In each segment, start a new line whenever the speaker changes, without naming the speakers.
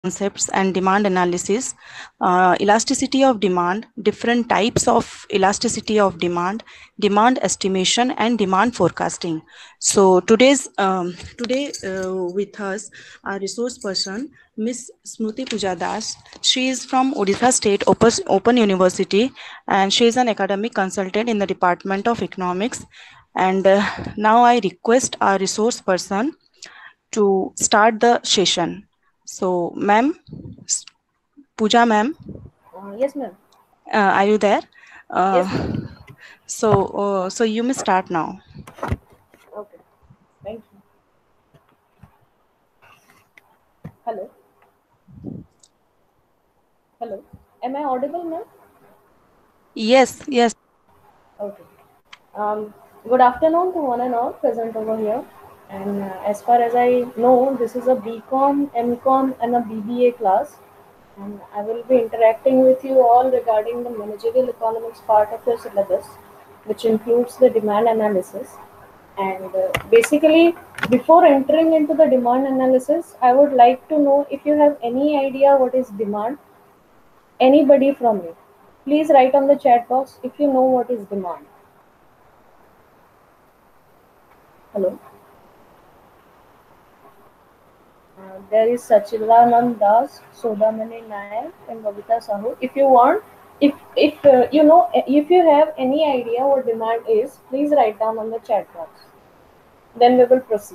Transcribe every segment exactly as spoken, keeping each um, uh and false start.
concepts and demand analysis, uh, elasticity of demand, different types of elasticity of demand, demand estimation, and demand forecasting. So today's um, today uh, with us our resource person, Miss Smruti Pujadas. She is from Odisha State Open, Open University, and she is an academic consultant in the Department of Economics. And uh, now I request our resource person to start the session. So, ma'am, Pooja, ma'am,
Uh, yes, ma'am.
uh, are you there? Uh,
Yes, ma'am.
so, uh, so you may start now.
Okay. Thank you. Hello. Hello. Am I audible, ma'am?
Yes, yes.
Okay. Um, Good afternoon to one and all present over here. And uh, as far as I know, this is a B Com, M Com, and a B B A class. And I will be interacting with you all regarding the managerial economics part of your syllabus, which includes the demand analysis. And uh, basically, before entering into the demand analysis, I would like to know if you have any idea what is demand. Anybody from you, please write on the chat box if you know what is demand. Hello. Uh, there is Sachidanand Das, Sodamani Nayak, and Babita Sahu. If you want, if if uh, you know, if you have any idea what demand is, please write down on the chat box. Then we will proceed.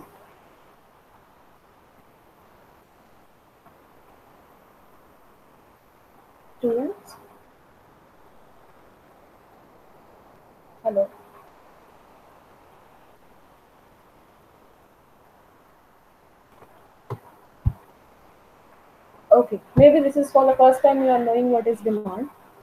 Students, hello. Okay, maybe this is for the first time you are knowing what is demand.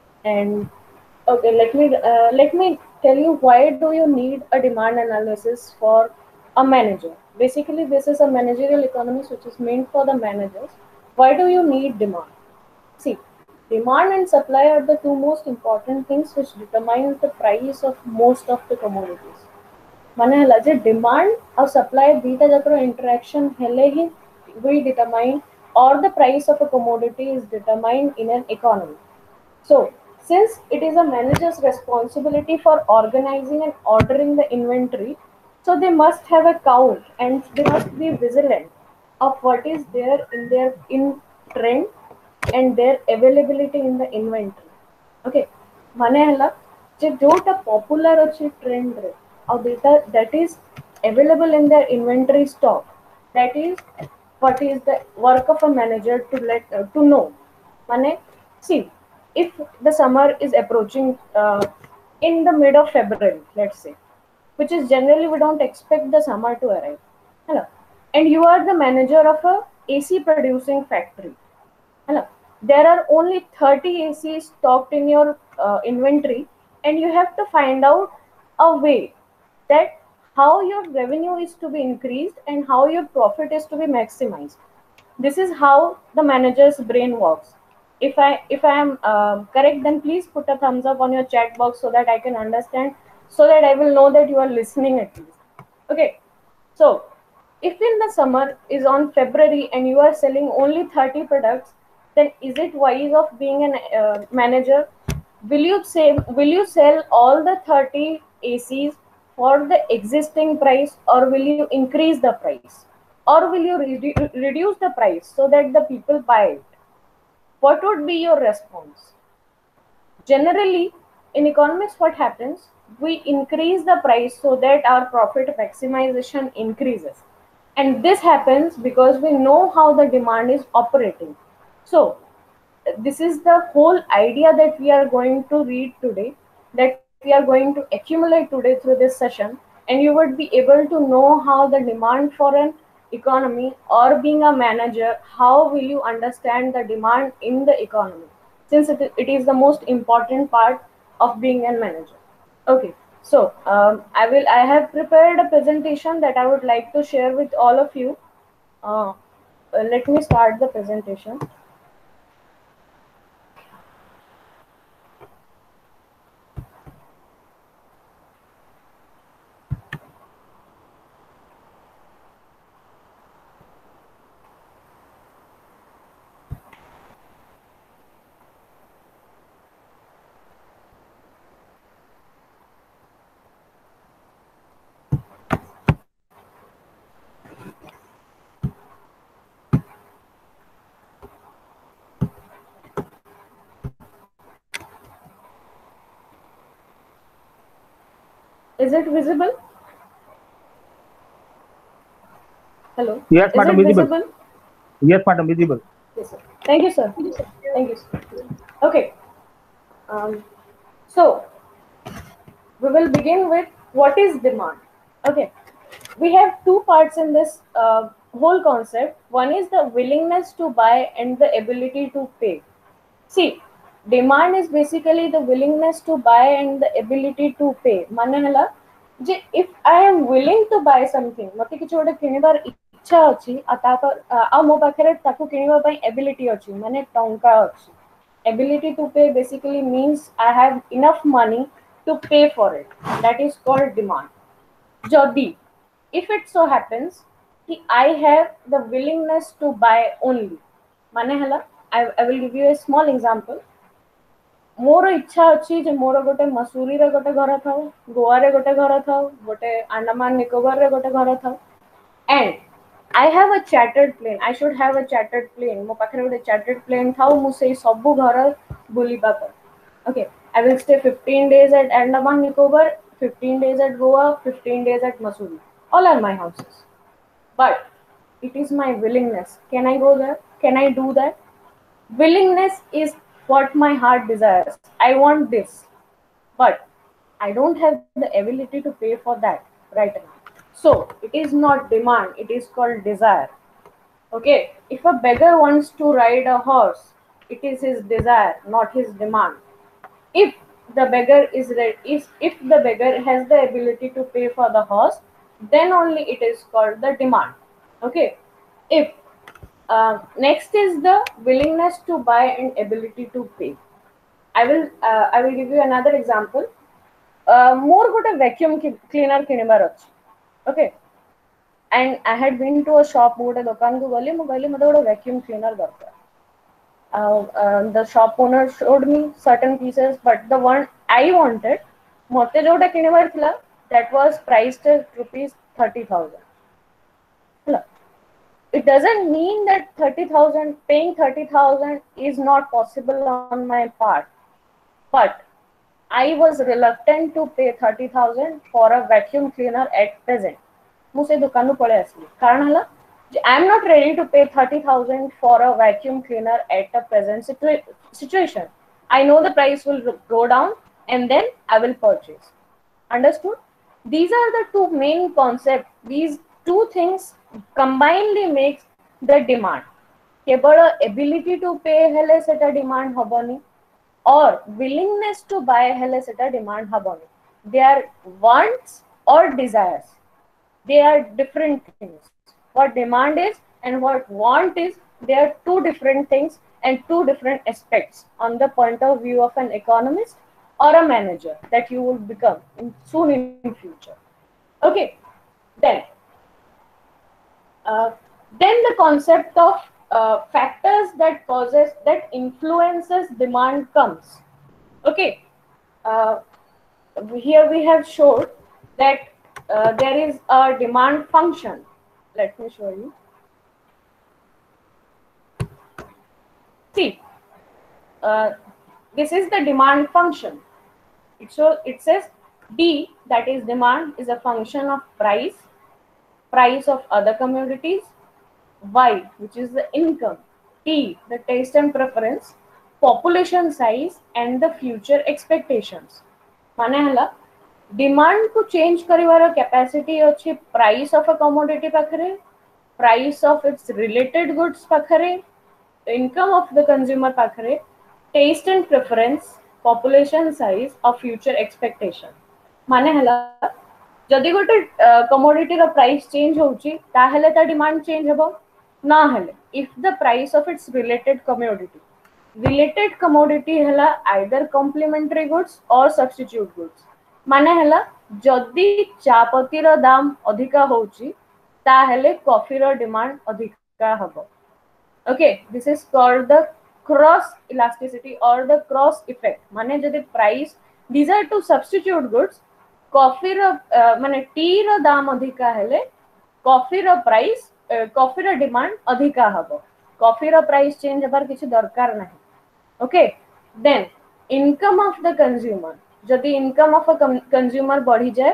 And okay, let me uh, let me tell you why do you need a demand analysis for a manager. Basically, this is a managerial economics which is meant for the managers. Why do you need demand? See, demand and supply are the two most important things which determine the price of most of the commodities. ମାନେ ହେଲା ଯେ demand ଆଉ supply ଦୁଇଟା ଯାକର interaction ହେଲେ ହିଁ we determine or the price of a commodity is determined in an economy. So, since it is a manager's responsibility for organizing and ordering the inventory, so they must have a count and they must be vigilant of what is there in their in trend and their availability in the inventory. Okay, ମାନେ ହେଲା ଯେ ଯୋଉଟା popular ଅଛି trend ରେ ଆଉ data that is available in their inventory stock, that is what is the work of a manager to let uh, to know. মানে see, if the summer is approaching uh, in the mid of February, let's say, which is generally we don't expect the summer to arrive. Hello. And you are the manager of a AC producing factory. Hello. There are only thirty A Cs stocked in your uh, inventory, and you have to find out a way that how your revenue is to be increased and how your profit is to be maximized. This is how the manager's brain works. If I if I am uh, correct, then please put a thumbs up on your chat box so that I can understand, so that I will know that you are listening at least. Okay. So, if in the summer is on February and you are selling only thirty products, then is it wise of being a uh, manager? Will you say will you sell all the thirty A Cs for the existing price, or will you increase the price, or will you redu- reduce the price so that the people buy it? What would be your response? Generally, in economics, what happens? We increase the price so that our profit maximization increases. And this happens because we know how the demand is operating. So, this is the whole idea that we are going to read today, that we are going to accumulate today through this session, and you would be able to know how the demand for an economy, or being a manager, how will you understand the demand in the economy, since it, it is the most important part of being a manager. Okay, so um, I will I have prepared a presentation that I would like to share with all of you. Uh, uh, Let me start the presentation. Is it visible? Hello,
Yes,
is
madam,
it
visible.
visible?
Yes, madam, visible.
Yes, sir. Thank you, sir. Thank you, sir. Okay. Um, so we will begin with what is demand. Okay. We have two parts in this uh, whole concept. One is the willingness to buy and the ability to pay. See, demand is basically the willingness to buy and the ability to pay. Mane hala je if I am willing to buy something, mate kichu gote kinibar इच्छा अछि आ तापर आ मो पाखरे ताकू किनिबा पई ability अछि माने टंका अछि. Ability to pay basically means I have enough money to pay for it. That is called demand. Jodi, if it so happens कि I have the willingness to buy only, माने हला I, I will give you a small example. मोर इच्छा अछि जे मोर गोटे मसूरी रे गोटे घर थाउ, गोवा रे गोटे घर थाउ, गोटे अंडमान निकोबार रे गोटे घर थाउ, and I have a chartered plane. I should have a chartered plane. मो पाखरे गोटे chartered plane थाउ, मु सेई सबु घर बुलिबा पर. Okay, I will stay fifteen days at Andaman Nicobar, fifteen days at Goa, fifteen days at Mussoorie. All are my houses. But it is my willingness. Can I go there? Can I do that? Willingness is what my heart desires. I want this. But I don't have the ability to pay for that right now. So it is not demand, it is called desire. Okay, if a beggar wants to ride a horse, it is his desire, not his demand. If the beggar is re- if, if the beggar has the ability to pay for the horse, then only it is called the demand. Okay, if uh, next is the willingness to buy and ability to pay. I will uh, I will give you another example. Uh, more good a vacuum ki- cleaner kinibar अछि. Okay, and I had been to a shop, go to dokan ko gali, mo gali mate gote vacuum cleaner darkar. Uh, uh, the shop owner showed me certain pieces, but the one I wanted, mote jota kinibar thila, that was priced at rupees thirty thousand. It doesn't mean that thirty thousand paying thirty thousand is not possible on my part, but I was reluctant to pay thirty thousand for a vacuum cleaner at present. ମୁଁ ସେ ଦୋକାନରୁ ପଳେଇ ଆସିଲି କାରଣ ହେଲା I am not ready to pay thirty thousand for a vacuum cleaner at a present situa- situation. I know the price will go down and then I will purchase. Understood? These are the two main concepts. These two things combinedly makes the demand. केवल ability to pay हेले सेटा demand हबनी or willingness to buy हेले सेटा demand हबनी. They are wants or desires. They are different things. What demand is and what want is, they are two different things and two different aspects on the point of view of an economist or a manager that you will become in, soon in future. Okay, then uh, then the concept of uh, factors that causes that influences demand comes. Okay, uh, here we have showed that uh, there is a demand function. Let me show you. See, uh, this is the demand function. It so it says D, that is demand, is a function of price, price of other commodities, Y, which is the income, T, the taste and preference, population size, and the future expectations. माने हला demand को change करिवार capacity अछि price of a commodity पाखरे, price of its related goods पाखरे, income of the consumer पाखरे, taste and preference, population size और future expectation. माने हला जदि गोटे कमोडिटी रो प्राइस चेंज होउची ताहेले ता डिमांड चेंज हेबो ना हेले if the price of its related commodity. Related commodity हला आइदर कॉम्प्लीमेंटरी गुड्स और सब्स्टिट्यूट गुड्स. माने हला जदि चापती रो दाम अधिका होउची ताहेले कॉफी रो डिमांड अधिका हबो. Okay, this is called the cross elasticity or the cross effect. माने जदि price, these are two substitute goods, coffee रो माने टी रो दाम अधिका हेले कॉफी रो प्राइस कॉफी रो डिमांड अधिका हबो. कॉफी रो प्राइस चेंज हबार किछि दरकार नाही. Okay, then income of the consumer. जदि इनकम ऑफ अ कंज्यूमर बढ़ी जाए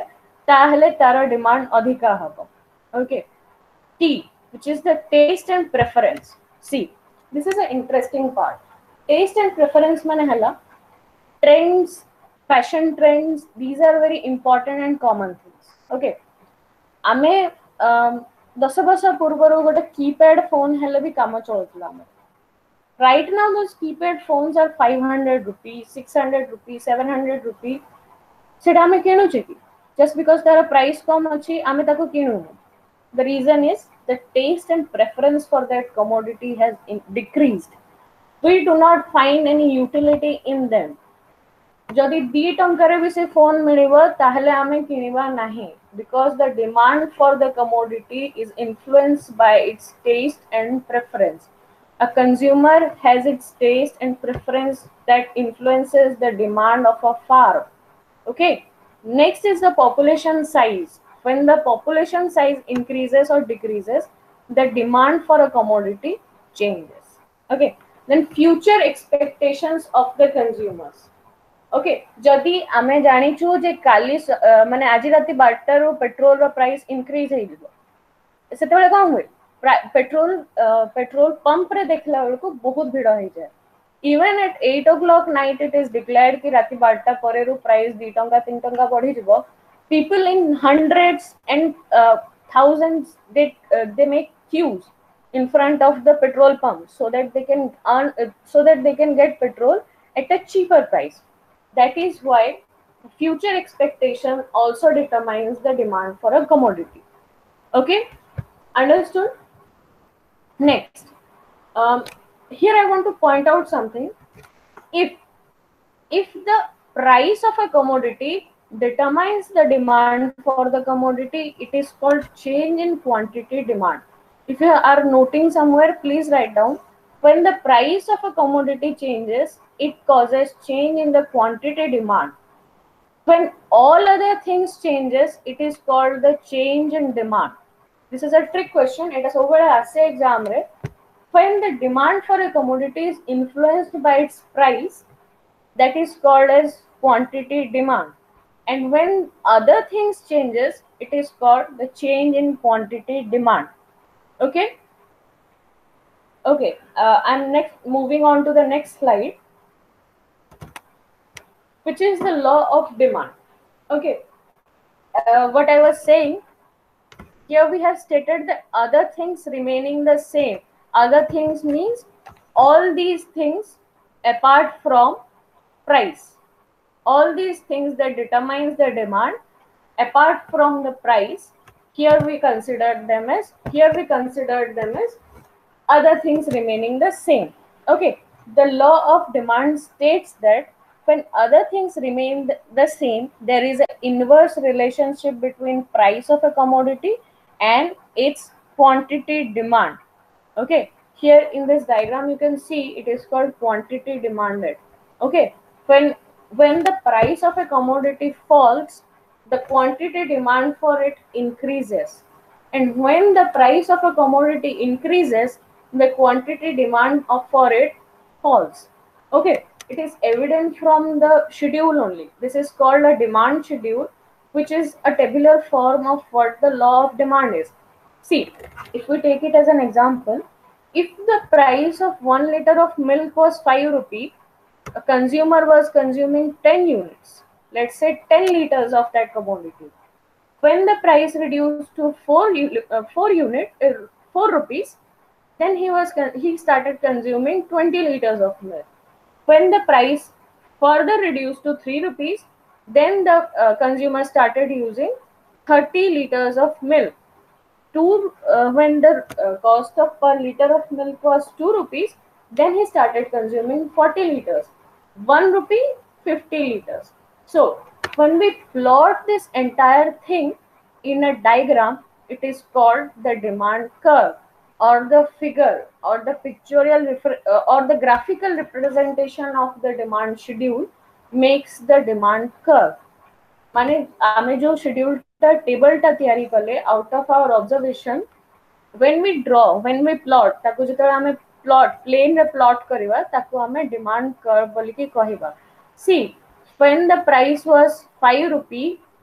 ताहले तार डिमांड अधिका हबो. Okay. T, which is the taste and preference. See, this is an interesting part. Taste and preference mane hala trends, fashion trends. These are very important and common things. Okay. आमे दस वर्ष पूर्व गोटे keypad phone हेले भी काम चलुला. Right now those keypad phones are five hundred rupees, six hundred rupees, seven hundred rupees. सेटा आमे किणुचे कि just because तार प्राइस कम अछि आमे ताको किणु. The reason is the taste and preference for that commodity has in decreased. We do not find any utility in them. जदि दी टंकारे भी से फोन मिलिबो ताहले आमे किनिबा नाही, because the demand for the commodity is influenced by its taste and preference. A consumer has its taste and preference that influences the demand of a farm. Okay. Next is the population size. When the population size increases or decreases, the demand for a commodity changes. Okay. Then future expectations of the consumers. Okay जदि आमे जानी छु जे काली माने आजि राती बारटा रो पेट्रोल रो प्राइस इंक्रीज हे दिबो सेतेबेले कोन होय पेट्रोल पेट्रोल पंप रे देखला बेलको बहुत भीड़ हो जाय. Even at eight o'clock night it is declared कि राती बारटा परे रो प्राइस two टंका तीन टंका बढ़ी जिवो. People in hundreds and uh, thousands they uh, they make queues in front of the petrol pump so that they can earn uh, so that they can get petrol at a cheaper price. That is why future expectation also determines the demand for a commodity. Okay, understood? Next, um, here I want to point out something. If if the price of a commodity determines the demand for the commodity, it is called change in quantity demand. If you are noting somewhere, please write down. When the price of a commodity changes, it causes change in the quantity demand. When all other things changes, it is called the change in demand. This is a trick question. It is over a exam. When the demand for a commodity is influenced by its price, that is called as quantity demand. And when other things changes, it is called the change in quantity demand. Okay. Okay, uh, I'm next moving on to the next slide, which is the law of demand. Okay, uh, what I was saying, here we have stated the other things remaining the same. Other things means all these things apart from price. All these things that determines the demand apart from the price, here we consider them as, here we consider them as other things remaining the same. Okay, the law of demand states that when other things remain the same, there is an inverse relationship between price of a commodity and its quantity demand. Okay, here in this diagram you can see it is called quantity demanded. Okay, when when the price of a commodity falls, the quantity demand for it increases, and when the price of a commodity increases, the quantity demand of for it falls. Okay, it is evident from the schedule only. This is called a demand schedule, which is a tabular form of what the law of demand is. See, if we take it as an example, if the price of one liter of milk was five rupees, a consumer was consuming ten units, let's say ten liters of that commodity. When the price reduced to four, uh, four unit, uh, four rupees, then he was he started consuming twenty liters of milk. When the price further reduced to three rupees, then the uh, consumer started using thirty liters of milk. Two, uh, when the uh, cost of per liter of milk was two rupees, then he started consuming forty liters. One rupee, fifty liters. So when we plot this entire thing in a diagram, it is called the demand curve, or the figure, or the pictorial uh, or the graphical representation of the demand schedule makes the demand curve. माने आमे जो schedule टा table टा तैयारी कले out of our observation, when we draw, when we plot, ताको जितरा आमे plot plane रे plot करिवा ताको आमे demand curve बोली के कहिबा. See, when the price was five rupees,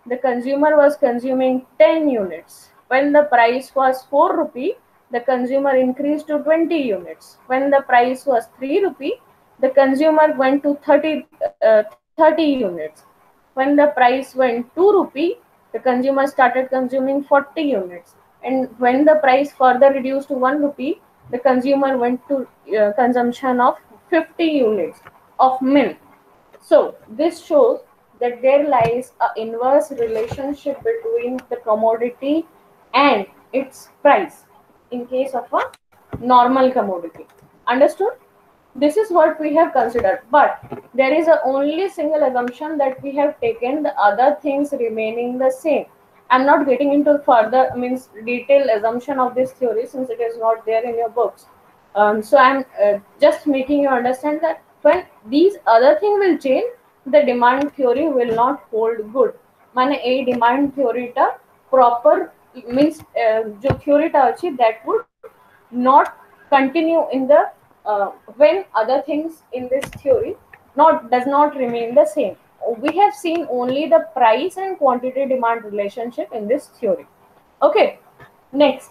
the consumer was consuming ten units. When the price was four rupee, the consumer increased to twenty units. When the price was three rupee, the consumer went to thirty, uh, thirty units. When the price went two rupee, the consumer started consuming forty units. And when the price further reduced to one rupee, the consumer went to uh, consumption of fifty units of milk. So this shows that there lies an inverse relationship between the commodity and its price in case of a normal commodity. Understood? This is what we have considered, but there is a only single assumption that we have taken, the other things remaining the same. I'm not getting into further means detailed assumption of this theory since it is not there in your books. Um, so I'm uh, just making you understand that when these other things will change, the demand theory will not hold good. माने a demand theory टा proper means uh, जो theory टा अच्छी that would not continue in the uh, when other things in this theory not does not remain the same. We have seen only the price and quantity demand relationship in this theory. Okay, next,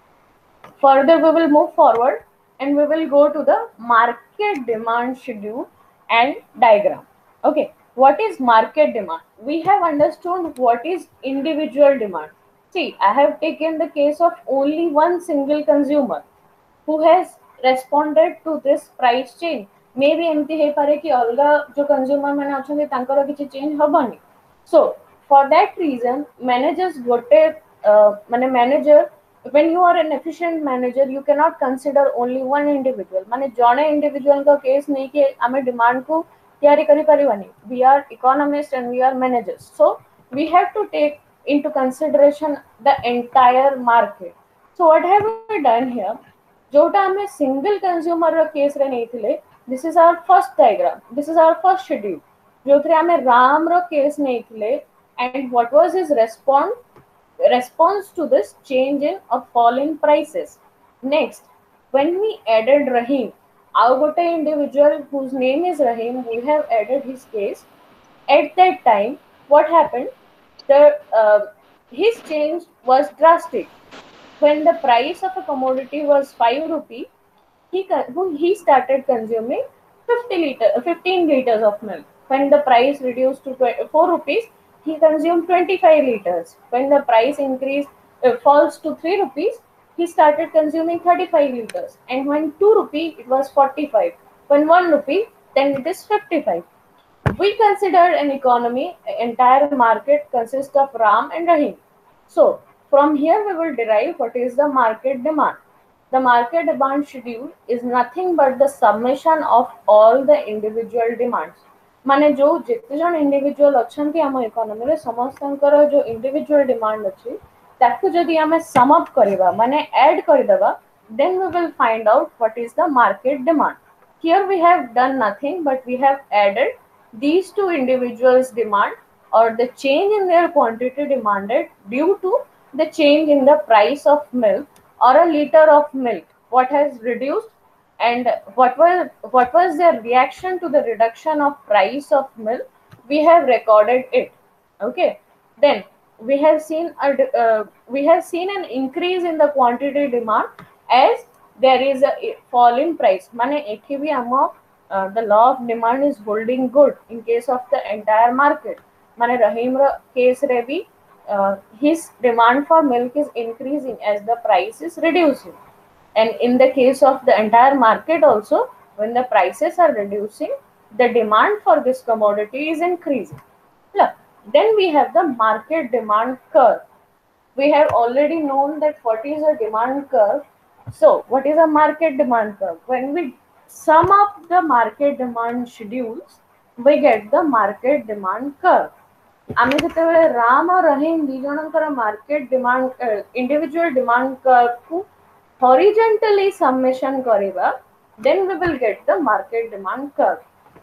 further we will move forward and we will go to the market demand schedule and diagram. Okay, what is market demand? We have understood what is individual demand. See, I have taken the case of only one single consumer who has responded to this price change. Maybe एमती हे पारे कि अलगा जो consumer माने अछंती तांकर किछि change हबनी. So for that reason managers गोटे माने manager, when you are an efficient manager you cannot consider only one individual. माने जणे individual का केस नहीं कि आमे डिमांड को तैयारी करि परिवानी. We are economists and we are managers, so we have to take into consideration the entire market. So what have we done here? जोटा आमे सिंगल कंज्यूमर रो केस रे नहीं थिले, this is our first diagram, this is our first schedule जोथरे आमे राम रो case नहीं थिले and what was his response response to this change in a fall in prices. Next, when we added Rahim, our gote individual whose name is Rahim, we have added his case. At that time, what happened? The uh, his change was drastic. When the price of a commodity was five rupee, he he started consuming fifty liter, fifteen liters of milk. When the price reduced to four rupees, he consumed twenty-five liters. When the price increase uh, falls to three rupees, he started consuming thirty-five liters. And when two rupee, it was forty-five. When one rupee, then it is fifty-five. We considered an economy, entire market consists of Ram and Rahim. So from here we will derive what is the market demand. The market demand schedule is nothing but the summation of all the individual demands. माने जो जिते जन individual अछंती हम economy रे समस्तंकर जो individual demand अछि ताकू जदी हमें सम अप करबा माने ऐड कर देबा, then we will find out what is the market demand. Here we have done nothing but we have added these two individuals demand or the change in their quantity demanded due to the change in the price of milk or a liter of milk, what has reduced and what was what was their reaction to the reduction of price of milk. We have recorded it. Okay, then we have seen a uh, we have seen an increase in the quantity demand as there is a fall in price. माने एठी भी हम uh, the law of demand is holding good in case of the entire market. माने रहीम रा case रे भी uh, his demand for milk is increasing as the price is reducing. And in the case of the entire market also, when the prices are reducing, the demand for this commodity is increasing. Look, then we have the market demand curve. We have already known that what is a demand curve. So what is a market demand curve? When we sum up the market demand schedules, we get the market demand curve. आमे जेतेबेले राम और रहीम दी जनकर market demand individual demand curve को horizontally summation kariba, then we will get the market demand curve.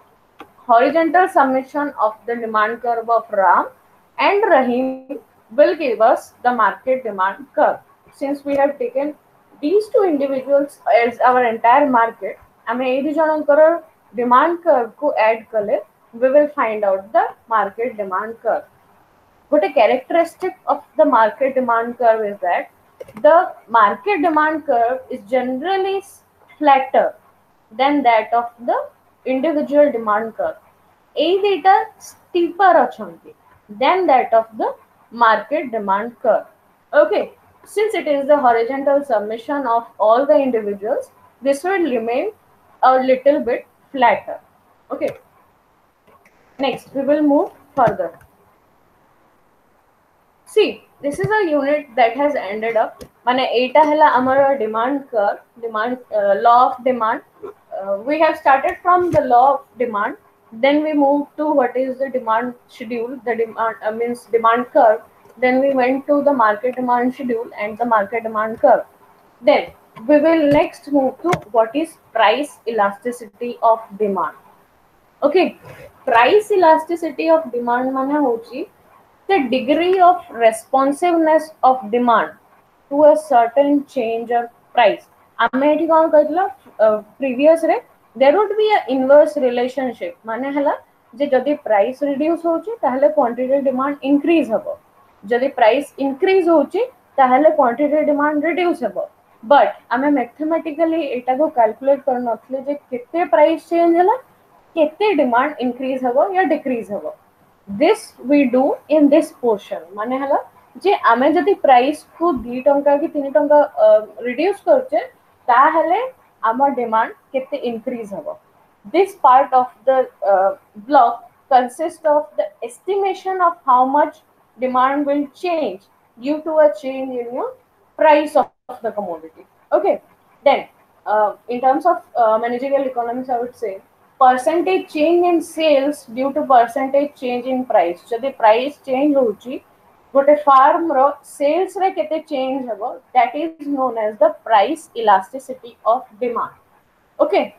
Horizontal summation of the demand curve of Ram and Rahim will give us the market demand curve. Since we have taken these two individuals as our entire market, ame ए दि जनकर demand curve को add kale, we will find out the market demand curve. But a characteristic of the market demand curve is that the market demand curve is generally flatter than that of the individual demand curve. A data steeper achanti than that of the market demand curve. Okay, since it is the horizontal summation of all the individuals, this will remain a little bit flatter. Okay, next we will move further. See, this is a unit that has ended up. Mane eta hela amara demand curve, demand uh, law of demand. Uh, we have started from the law of demand. Then we moved to what is the demand schedule. The demand uh, means demand curve. Then we went to the market demand schedule and the market demand curve. Then we will next move to what is price elasticity of demand. Okay, price elasticity of demand mana hochi the degree of responsiveness of demand to a certain change of price. ଆମେ ଏଠି କ'ଣ କହିଥିଲ previous ରେ there would be a inverse relationship ମାନେ ହେଲା ଯେ ଯଦି price reduce ହଉଛି ତାହେଲେ quantity demand increase ହେବ, ଯଦି price increase ହଉଛି ତାହେଲେ quantity demand reduce ହେବ. But ଆମେ mathematically ଏଟାକୁ calculate କରିନଥିଲେ ଯେ କେତେ price change ହେଲା କେତେ demand increase ହେବ या decrease ହେବ. This we do in this portion माने हला जे आमे जदि प्राइस को दो टंका कि तीन टंका रिड्यूस करछे ताहले आम डिमांड केते इंक्रीज हबो. This part of the uh, block consists of the estimation of how much demand will change due to a change in your price of the commodity. Okay, then uh, in terms of uh, managerial economics I would say percentage change in sales due to percentage change in price. जदि price change होची गोटे farm रो sales रे केते change हबो that is known as the price elasticity of demand. Okay,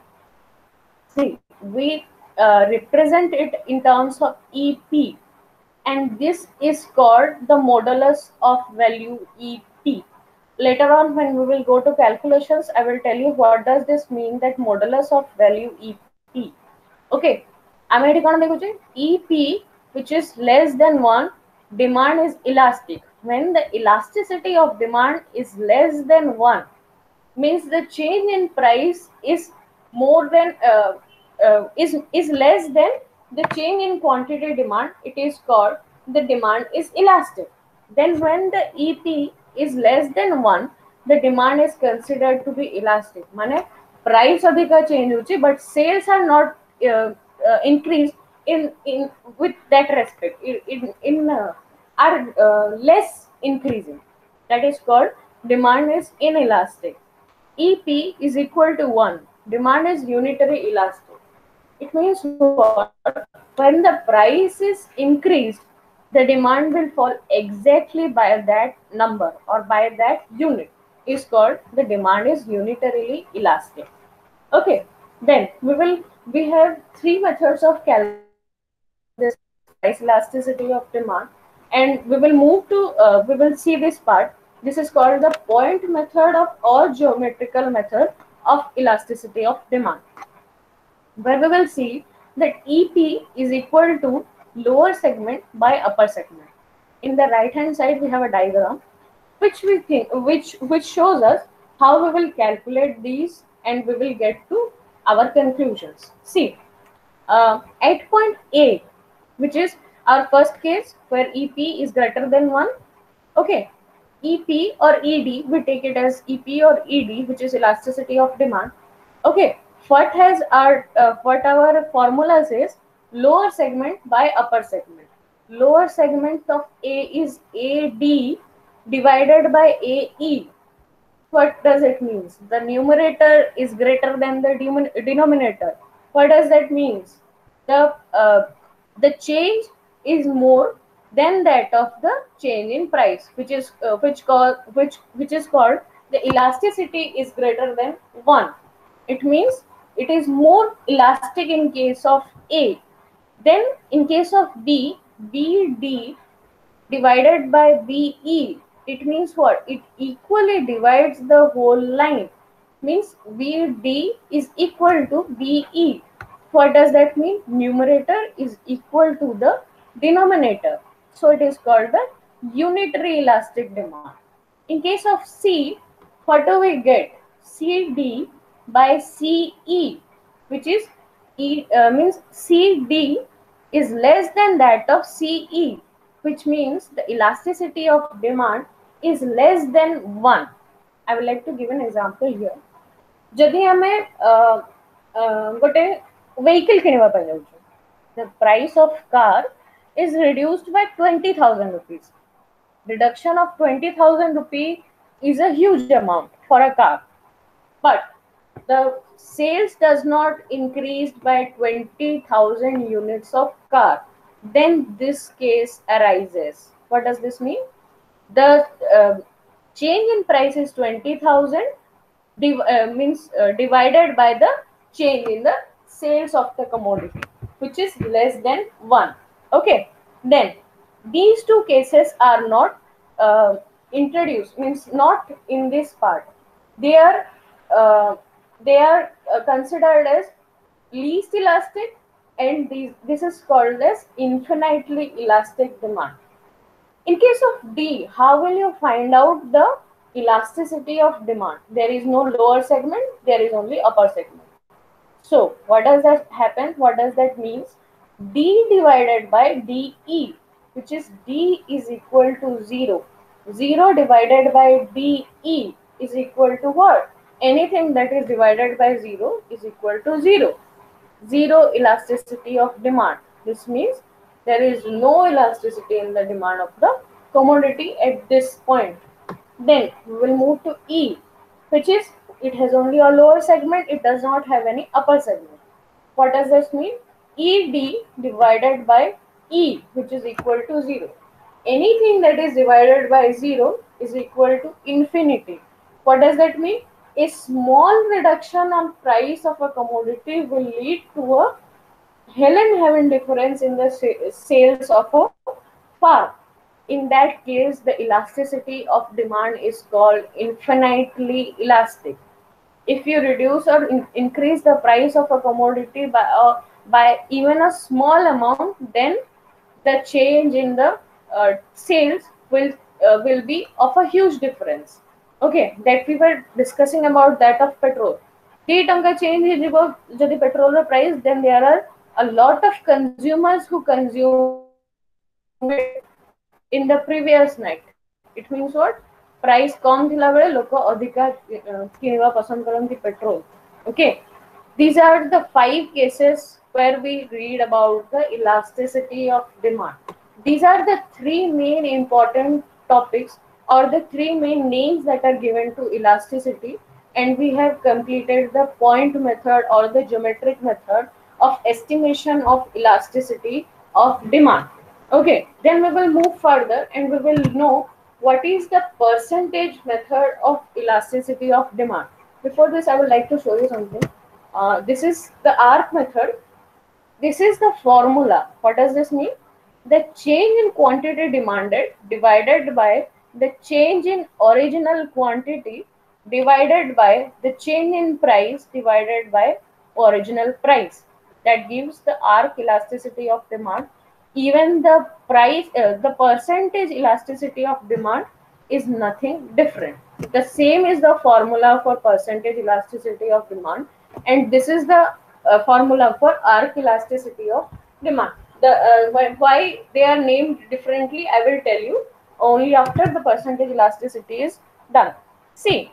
see we uh, represent it in terms of E P and this is called the modulus of value E P. Later on when we will go to calculations I will tell you what does this mean that modulus of value E P. Okay, आमे एठी कोन देखुचे E P which is less than one demand is elastic. When the elasticity of demand is less than one means the change in price is more than uh, uh, is is less than the change in quantity demand. It is called the demand is elastic. Then when the E P is less than one the demand is considered to be elastic. माने price अधिका change होची but sales are not uh, uh, increased in in with that respect in in, in uh, are uh, less increasing. That is called demand is inelastic. E P is equal to one. Demand is unitary elastic. It means what? When the price is increased, the demand will fall exactly by that number or by that unit. Is called the demand is unitarily elastic. Okay, then we will we have three methods of calculating this price elasticity of demand, and we will move to uh, we will see this part. This is called the point method of or geometrical method of elasticity of demand, where we will see that E P is equal to lower segment by upper segment. In the right hand side we have a diagram which we think which which shows us how we will calculate these and we will get to our conclusions. See, uh, at point A, which is our first case where E P is greater than one. Okay, E P or E D, we take it as E P or E D, which is elasticity of demand. Okay, what has our uh, what our formula says lower segment by upper segment. Lower segment of A is A D divided by A E. What does it mean? The numerator is greater than the denominator. What does that mean? The uh, the change is more than that of the change in price, which is uh, which call which which is called the elasticity is greater than one. It means it is more elastic in case of A. Then in case of B, B D divided by B E. It means what? It equally divides the whole line. Means B D is equal to B E. What does that mean? Numerator is equal to the denominator. So it is called the unitary elastic demand. In case of C, what do we get? C D by C E, which is E uh, means C D is less than that of C E, which means the elasticity of demand is less than one. I would like to give an example here. जदि आमे गोटे vehicle किनवा ପାଇଁ ଯାଉଛୁ, the price of car is reduced by twenty thousand rupees. Reduction of twenty thousand rupee is a huge amount for a car, but the sales does not increase by twenty thousand units of car. Then this case arises. What does this mean? The uh, change in price is twenty thousand, div uh, means uh, divided by the change in the sales of the commodity, which is less than one. Okay, then these two cases are not uh, introduced, means not in this part. They are uh, they are uh, considered as least elastic, and these, this is called as infinitely elastic demand. In case of D, how will you find out the elasticity of demand? There is no lower segment, there is only upper segment. So what does that happen? What does that means? D divided by D E, which is D is equal to zero. zero divided by D E is equal to what? Anything that is divided by zero is equal to zero. Zero elasticity of demand. This means there is no elasticity in the demand of the commodity at this point. Then we will move to E, which is it has only a lower segment, it does not have any upper segment. What does this mean? E D divided by E, which is equal to zero. Anything that is divided by zero is equal to infinity. What does that mean? A small reduction on price of a commodity will lead to a hell and heaven difference in the sales of a farm. In that case, the elasticity of demand is called infinitely elastic. If you reduce or in increase the price of a commodity by uh, by even a small amount, then the change in the uh, sales will uh, will be of a huge difference. Okay, that we were discussing about that of petrol. three टंका change ହେଇଯିବ ଯଦି petrol price, then there are a lot of consumers who consume it in the previous night. It means what? Price कम थिला बेले लोक अधिका किनिबा पसंद करंती petrol. Okay, these are the five cases where we read about the elasticity of demand. These are the three main important topics, or the three main names that are given to elasticity, and we have completed the point method or the geometric method of estimation of elasticity of demand. Okay, then we will move further and we will know what is the percentage method of elasticity of demand. Before this, I would like to show you something. Uh, this is the arc method. This is the formula. What does this mean? The change in quantity demanded divided by the change in original quantity divided by the change in price divided by original price. That gives the arc elasticity of demand. Even the price, uh, the percentage elasticity of demand is nothing different. The same is the formula for percentage elasticity of demand, and this is the uh, formula for arc elasticity of demand. The uh, why, why they are named differently, I will tell you only after the percentage elasticity is done. See,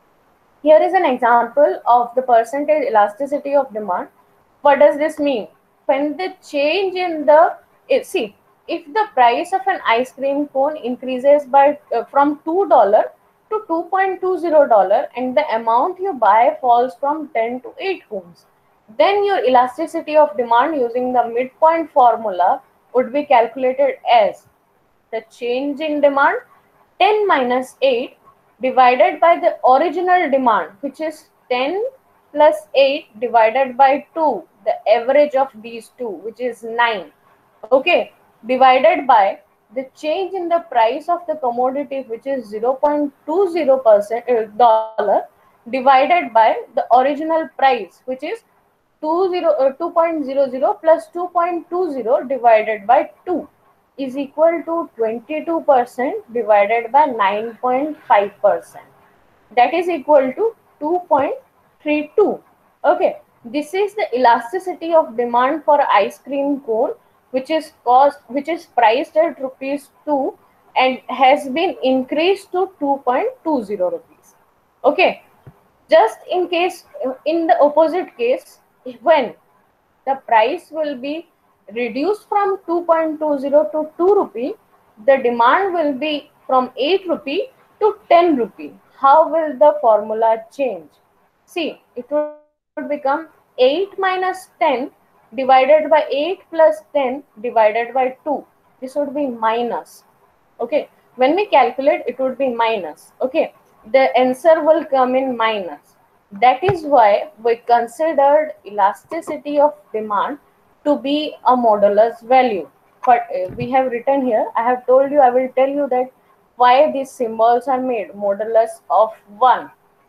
here is an example of the percentage elasticity of demand. What does this mean? When the change in the if, see, if the price of an ice cream cone increases by uh, from two dollars to two point two zero dollars and the amount you buy falls from ten to eight cones, then your elasticity of demand using the midpoint formula would be calculated as the change in demand ten minus eight divided by the original demand, which is ten plus eight divided by two, the average of these two, which is nine. Okay, divided by the change in the price of the commodity, which is zero point two zero percent uh, dollar, divided by the original price, which is two point zero zero plus two point two zero divided by two. is equal to twenty-two percent divided by nine point five percent. That is equal to two point three two. Okay, this is the elasticity of demand for ice cream cone, which is cost which is priced at rupees two and has been increased to two point two zero rupees. Okay, just in case, in the opposite case, when the price will be reduced from two point two zero to two rupee, the demand will be from eight rupee to ten rupee. How will the formula change? See, it would become eight minus ten divided by eight plus ten divided by two. This would be minus. Okay, when we calculate, it would be minus. Okay, the answer will come in minus. That is why we considered elasticity of demand to be a modulus value. But uh, we have written here, I have told you, I will tell you that why these symbols are made. Modulus of one.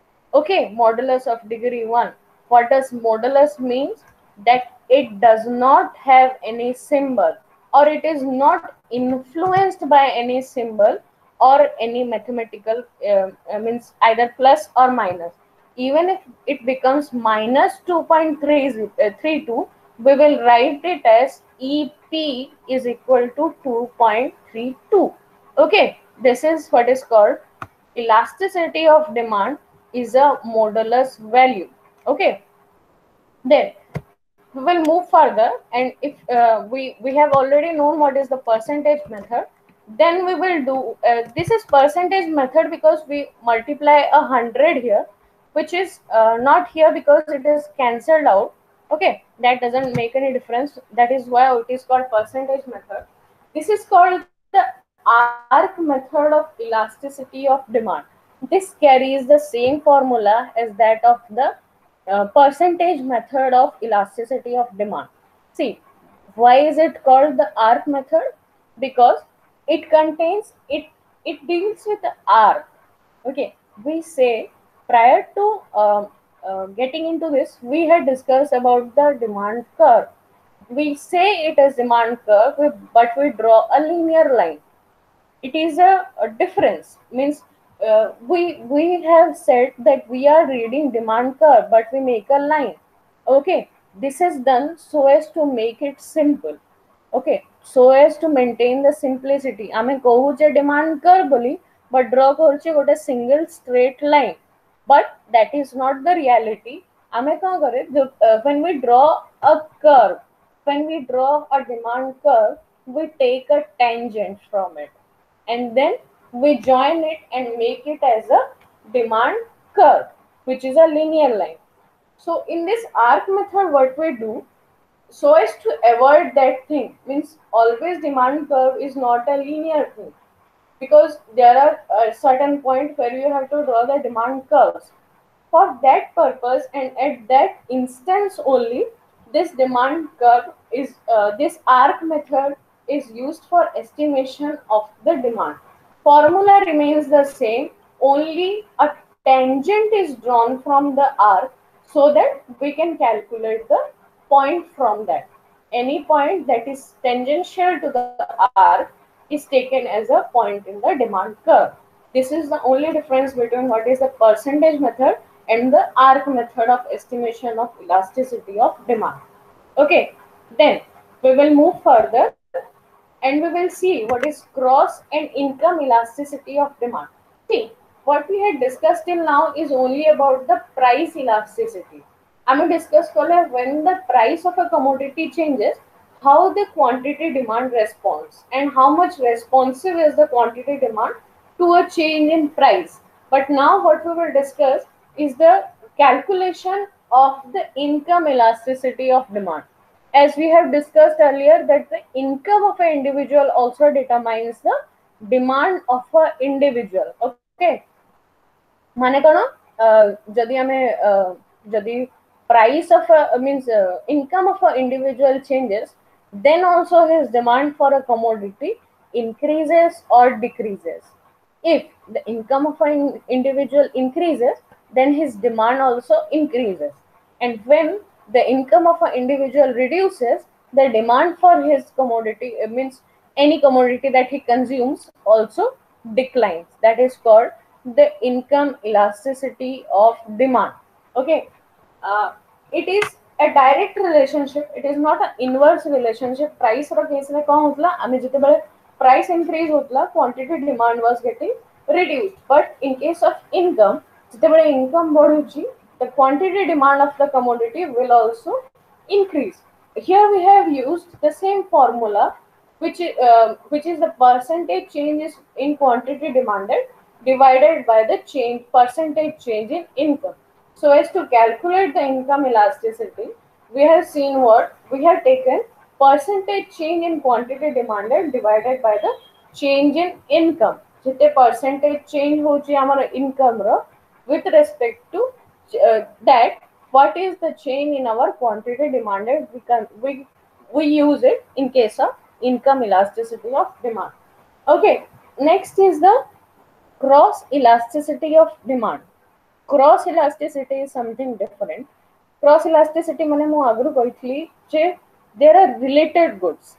Okay, modulus of degree one. What does modulus means? That it does not have any symbol, or it is not influenced by any symbol or any mathematical uh, uh, means either plus or minus. Even if it becomes minus two point three two, we will write it as E P is equal to two point three two. Okay, this is what is called elasticity of demand is a modulus value. Okay, then we will move further, and if uh, we we have already known what is the percentage method, then we will do uh, this is percentage method because we multiply a hundred here, which is uh, not here because it is cancelled out. Okay, that doesn't make any difference. That is why it is called percentage method. This is called the arc method of elasticity of demand. This carries the same formula as that of the uh, percentage method of elasticity of demand. See, why is it called the arc method? Because it contains it it deals with the arc. Okay, we say prior to uh, uh, getting into this, we had discussed about the demand curve. We say it is demand curve, but we draw a linear line. It is a, a difference. Means uh, we we have said that we are reading demand curve, but we make a line. Okay, this is done so as to make it simple. Okay, so as to maintain the simplicity. आमे कहू जे demand curve बोली, but draw करूचे गोटे single straight line. But that is not the reality. आमे कहाँ करे? uh, when we draw a curve, when we draw a demand curve, we take a tangent from it, and then we join it and make it as a demand curve, which is a linear line. So in this arc method, what we do, so as to avoid that thing, means always demand curve is not a linear thing, because there are a certain point where you have to draw the demand curves. For that purpose and at that instance only, this demand curve is uh, this arc method is used for estimation of the demand. Formula remains the same, only a tangent is drawn from the arc so that we can calculate the point from that. Any point that is tangential to the arc is taken as a point in the demand curve. This is the only difference between what is the percentage method and the arc method of estimation of elasticity of demand. Okay, then we will move further and we will see what is gross and income elasticity of demand. See, what we had discussed till now is only about the price elasticity. I am discuss when the price of a commodity changes, how the quantity demand responds and how much responsive is the quantity demand to a change in price. But now what we will discuss is the calculation of the income elasticity of demand. As we have discussed earlier, that the income of an individual also determines the demand of an individual. Okay, माने कौन जदि हमें जदि price of a means uh, income of an individual changes, then also his demand for a commodity increases or decreases. If the income of an individual increases, then his demand also increases, and when the income of an individual reduces, the demand for his commodity uh, means any commodity that he consumes also declines. That is called the income elasticity of demand. Okay, uh, it is a direct relationship. It is not an inverse relationship. Price row case में कौन होतला आमे जितेबले price increase होतला quantity demand was getting reduced. But in case of income, जितेबले income बढ़ुची, the quantity demand of the commodity will also increase. Here we have used the same formula, which is, uh, which is the percentage changes in quantity demanded divided by the change percentage change in income. So as to calculate the income elasticity, we have seen what we have taken percentage change in quantity demanded divided by the change in income. जिते percentage change होची हमारा income row with respect to uh, that what is the change in our quantity demanded, we can we we use it in case of income elasticity of demand. Okay, next is the cross elasticity of demand. Cross elasticity is something different. Cross elasticity माने मु आगरु कहथली जे there are related goods.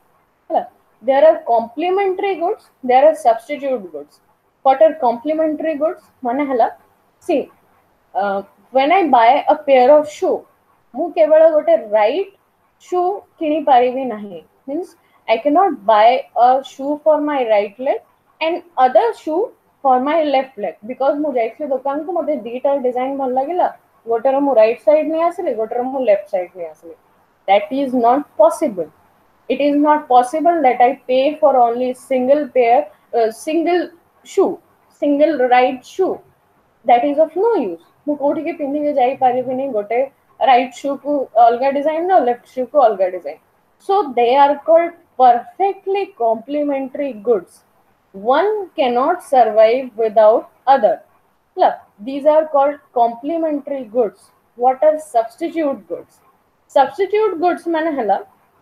There are complementary goods, there are substitute goods. What are complementary goods? माने हला see uh, when I buy a pair of shoe, ମୁଁ କେବଳ ଗୋଟେ right shoe କିଣି ପାରିବି ନାହିଁ. Means I cannot buy a shoe for my right leg and other shoe for my left leg because ମୁଁ ଯାଇଥିଲି ଦୋକାନକୁ ମୋତେ ଦିଟା ଡିଜାଇନ ଭଲ ଲାଗିଲା, ଗୋଟେର ମୁଁ right side ନେଇ ଆସିଲି, ଗୋଟେର ମୁଁ left side ନେଇ ଆସିଲି. That is not possible. It is not possible that I pay for only single pair, uh, single shoe, single right shoe. That is of no use. ମୁଁ କୋଉଠିକି ପିନ୍ଧିକି ଯାଇପାରିବିନି ଗୋଟେ right shoe କୁ ଅଲଗା design ର left shoe କୁ ଅଲଗା design. So they are called perfectly complementary goods. One cannot survive without other. Look, these are called complementary goods. What are substitute goods? Substitute goods माने हला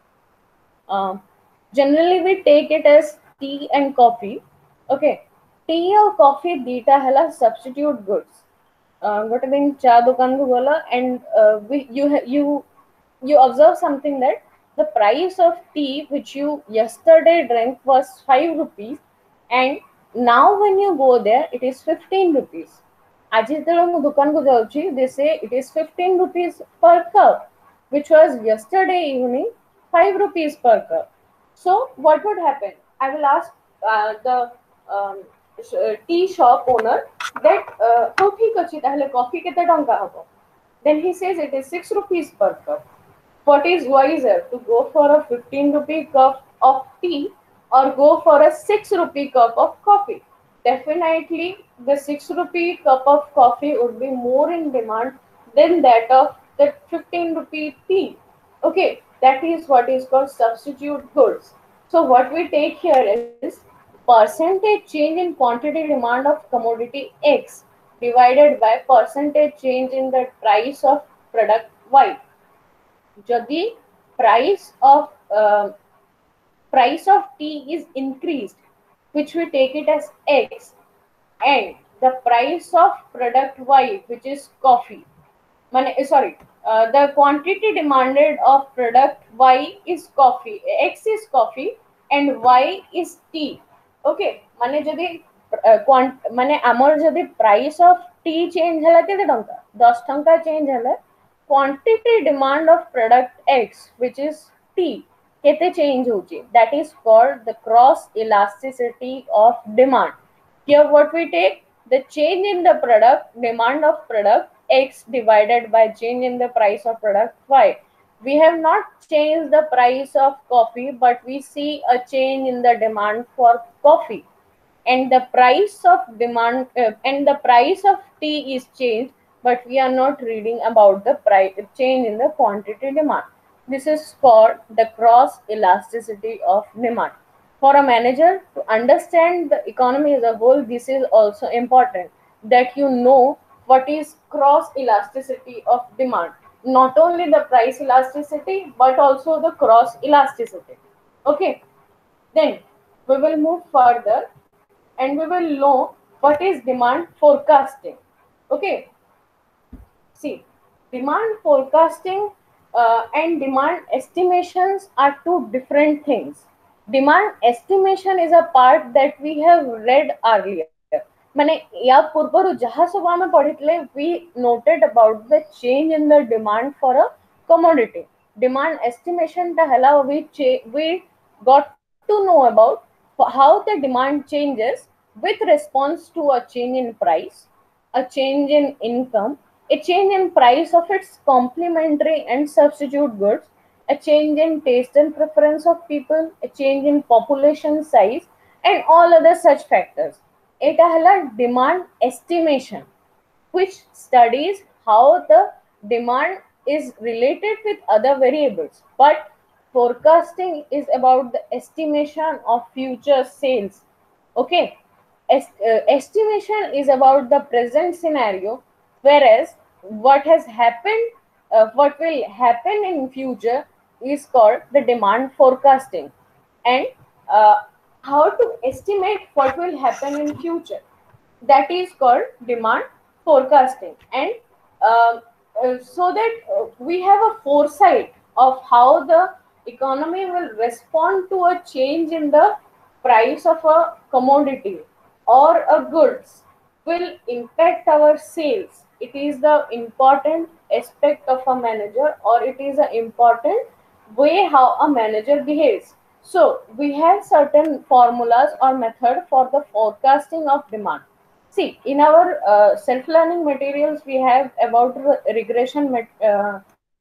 uh, generally we take it as tea and coffee. Okay, tea or coffee dita hela substitute goods. Gote din cha dukan ku gola and uh, we you you you observe something that the price of tea which you yesterday drank was five rupees and now when you go there it is fifteen rupees. Aji jitelo mu dukan ku jauchi, they say it is fifteen rupees per cup, which was yesterday evening five rupees per cup. So what would happen? I will ask uh, the um, tea shop owner that how ठीक अछि ताहले coffee केते टंका हबो. Then he says it is six rupees per cup. What is wiser, to go for a fifteen rupee cup of tea or go for a six rupee cup of coffee? Definitely the six rupee cup of coffee would be more in demand than that of the fifteen rupee tea. Okay, that is what is called substitute goods. So what we take here is percentage change in quantity demand of commodity X divided by percentage change in the price of product Y. Jodi price of uh, price of tea is increased, which we take it as X, and the price of product Y, which is coffee, Mane, sorry, uh, the quantity demanded of product Y is coffee, X is coffee, and Y is tea. Okay, माने जदि माने आमर जदि price of T change हला केते टंका दस टंका चेंज हला, quantity demand of product X which is tea केते चेंज होची, that is called the cross elasticity of demand. Here what we take the change in the product demand of product X divided by change in the price of product Y. We have not changed the price of coffee, but we see a change in the demand for coffee, and the price of demand uh, and the price of tea is changed, but we are not reading about the price change in the quantity demand. This is called the cross elasticity of demand. For a manager to understand the economy as a whole, this is also important that you know what is cross elasticity of demand. Not only the price elasticity, but also the cross elasticity. Okay, then we will move further and we will know what is demand forecasting. Okay, see, demand forecasting uh, and demand estimations are two different things. demand estimation is a part that we have read earlier. Mane ya purbaru jaha सब आमे पढ़ितले, we noted about the change in the demand for a commodity. Demand estimation ta hela we we got to know about how the demand changes with response to a change in price, a change in income, a change in price of its complementary and substitute goods, a change in taste and preference of people, a change in population size, and all other such factors. Eta hela demand estimation, which studies how the demand is related with other variables. But forecasting is about the estimation of future sales. Okay, Est- uh, estimation is about the present scenario, whereas what has happened, uh, what will happen in future is called the demand forecasting. And uh, how to estimate what will happen in future, that is called demand forecasting. And uh, uh, so that uh, we have a foresight of how the economy will respond to a change in the price of a commodity or a goods will impact our sales. It is the important aspect of a manager, or it is an important way how a manager behaves. So we have certain formulas or method for the forecasting of demand. See, in our uh, self-learning materials, we have about re- regression met- uh,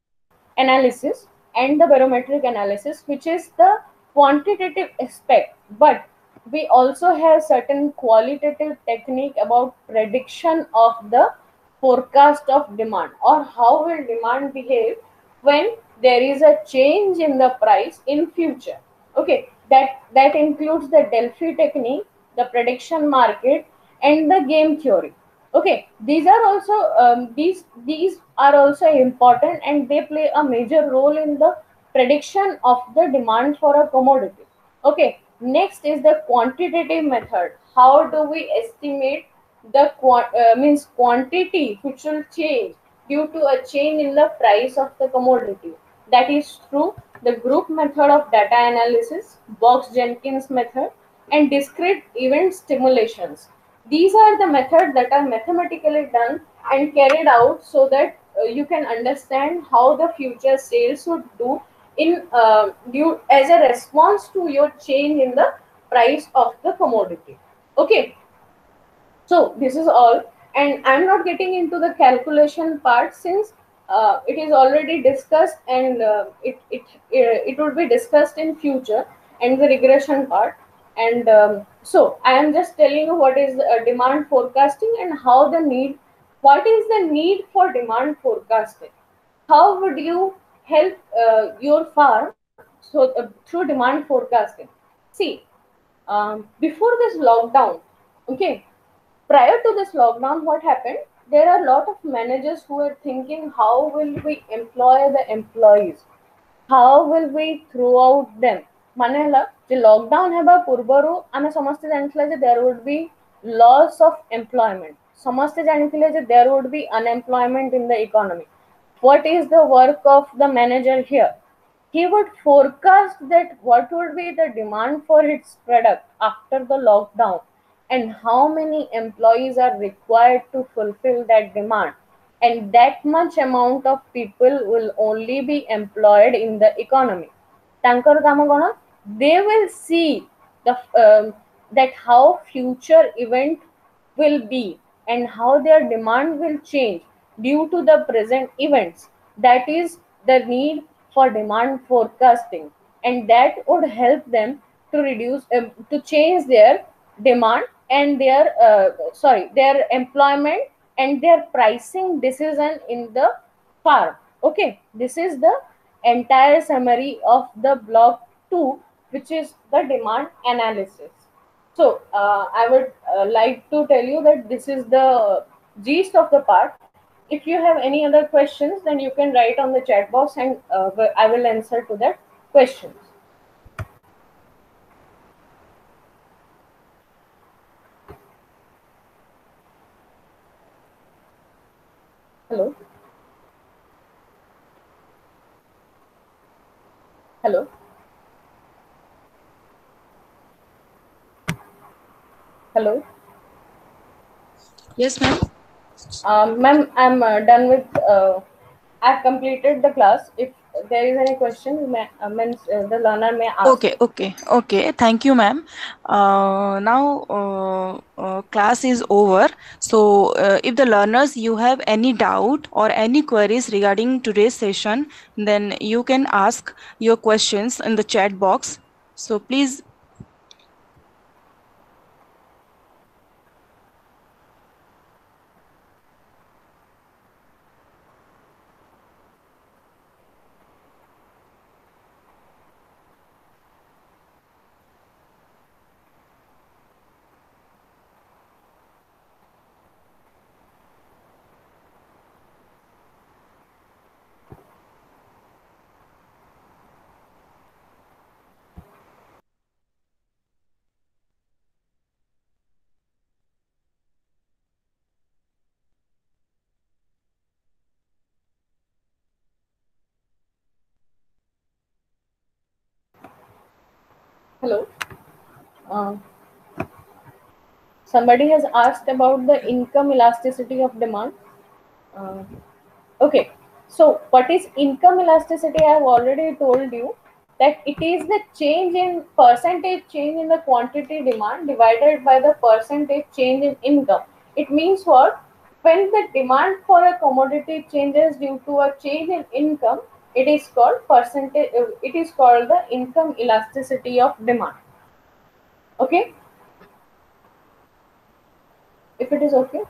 analysis and the barometric analysis, which is the quantitative aspect. But we also have certain qualitative technique about prediction of the forecast of demand, or how will demand behave when there is a change in the price in future. Okay, that that includes the Delphi technique, the prediction market, and the game theory. Okay, these are also um, these these are also important, and they play a major role in the prediction of the demand for a commodity. Okay, next is the quantitative method. How do we estimate the qua- uh, means quantity which will change due to a change in the price of the commodity? That is through the group method of data analysis, Box Jenkins method, and discrete event stimulations. These are the methods that are mathematically done and carried out so that uh, you can understand how the future sales should do in uh, due as a response to your change in the price of the commodity. Okay, so this is all, and I'm not getting into the calculation part since uh, it is already discussed, and uh, it it uh, it would be discussed in future, and the regression part. And um, so I am just telling you what is uh, demand forecasting and how the need, what is the need for demand forecasting. How would you help uh, your farm so uh, through demand forecasting? See, um, before this lockdown, okay, prior to this lockdown, what happened, there are a lot of managers who are thinking, how will we employ the employees, how will we throw out them. ମାନେ ହେଲା ଯେ lockdown ହେବା ପୂର୍ବରୁ ଆମେ ସମସ୍ତେ ଜାଣିଥିଲେ ଯେ there would be loss of employment, ସମସ୍ତେ ଜାଣିଥିଲେ ଯେ there would be unemployment in the economy. What is the work of the manager here? He would forecast that what would be the demand for its product after the lockdown, and how many employees are required to fulfill that demand, and that much amount of people will only be employed in the economy. ତାଙ୍କର କାମ କ'ଣ? They will see the um, that how future event will be and how their demand will change due to the present events. That is the need for demand forecasting, and that would help them to reduce um, to change their demand and their uh, sorry their employment and their pricing decision in the farm. Okay, this is the entire summary of the block two, which is the demand analysis. So uh, I would uh, like to tell you that this is the gist of the part. If you have any other questions, then you can write on the chat box, and uh, I will answer to that questions. Hello. Hello. Hello.
Yes, ma'am.
Um, ma'am, I'm uh, done with. Uh, I've completed the class. If there is any question, you may, uh, means uh, the learner may ask.
Okay, okay, okay. Thank you, ma'am. Uh, now uh, uh, class is over. So, uh, if the learners you have any doubt or any queries regarding today's session, then you can ask your questions in the chat box. So, please.
Hello. Uh, Somebody has asked about the income elasticity of demand. Uh, okay, so what is income elasticity? I have already told you that it is the change in percentage change in the quantity demand divided by the percentage change in income. It means what? When the demand for a commodity changes due to a change in income, it is called percentage. uh, It is called the income elasticity of demand. Okay, if it is okay.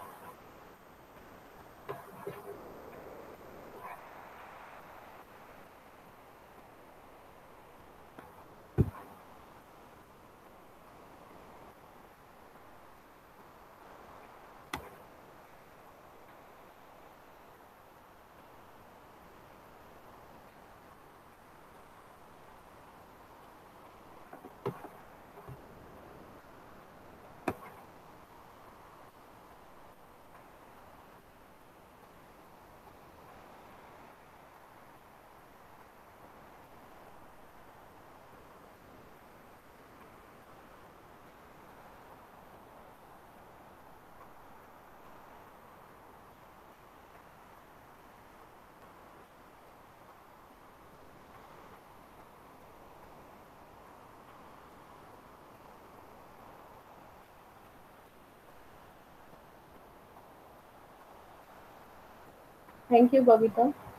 Thank you, Babita.